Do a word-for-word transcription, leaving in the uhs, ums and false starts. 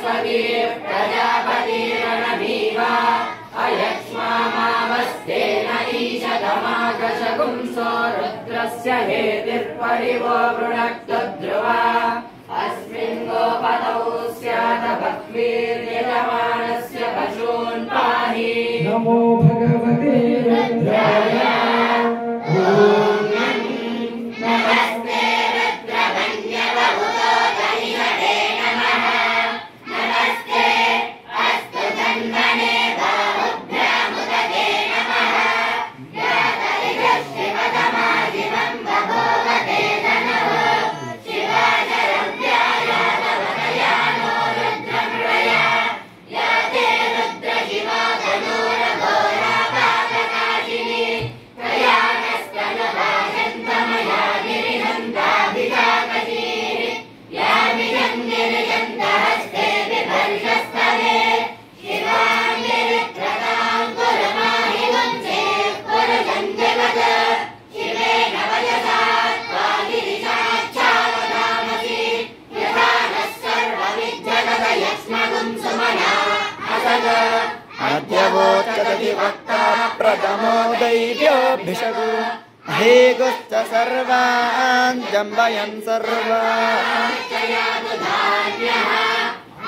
बृहस्पति प्रजापतिरणभीवा अयक्ष्मामावस्तेन ईशतमाकशगुंसो रुद्रस्य हेतिर्परिवो वृणक्तध्रुवा अस्मिन् गोपतौ स्यात् भक्तिर्यजमानस्य पशून् पाहि नमो भगवते रुद्राय नमस्ते रुद्रवन्यवभूतधनिषदे नमः नमस्ते अस्तु तन्मने बाहुभ्यामुदते नमः यातरिगशिवतमाजिवं बभूवते धनुः शिवाजरव्यायातवदयानो रुद्रमृळया याते रुद्रशिवा धनुरघोरापातकाशिनी प्रयाणस्तनुभाषन्तमया गिरिहन्ताभिजाकशीः यामिजन्गिरिजन्तहस्ते बिभर्षस्तने शिवाङ्गिरित्रतां कुरुमाहिवंसे पुरुषञ्जगद शिवेन वयसा त्वागिरिशाच्छावदामसि यथा नः सर्वविज्जगत यक्ष्मगुं सुमना असद अद्यवोचदति वक्ता प्रथमो दैव्योऽभिषगो हेगुश्च सर्वान् जम्बयन् सर्वान् चयातु धान्यः